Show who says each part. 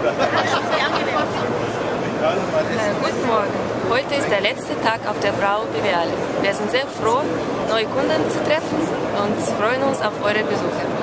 Speaker 1: Guten Morgen. Heute ist der letzte Tag auf der Brau Viviale. Wir sind sehr froh, neue Kunden zu treffen und freuen uns auf eure Besuche.